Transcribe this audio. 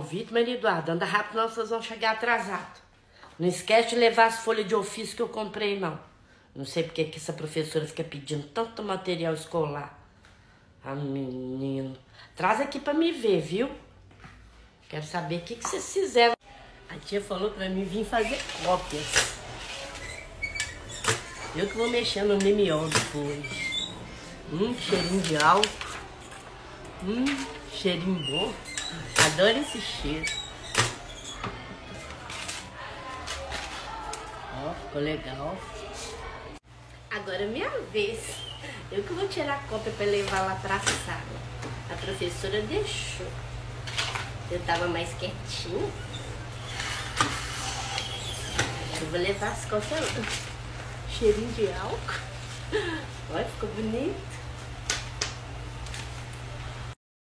Vitor, Maria Eduarda, anda rápido, não, vocês vão chegar atrasados. Não esquece de levar as folhas de ofício que eu comprei, não. Não sei porque que essa professora fica pedindo tanto material escolar. Ah, menino. Traz aqui pra me ver, viu? Quero saber o que vocês fizeram. A tia falou pra mim vir fazer cópias. Eu que vou mexer no mimeógrafo hoje. Cheirinho de álcool. Cheirinho bom. Adoro esse cheiro. Ó, ficou legal. Agora é minha vez. Eu que vou tirar a cópia para levar lá pra sala. A professora deixou. Eu tava mais quietinha. Eu vou levar as cópias lá. Cheirinho de álcool. Olha, ficou bonito.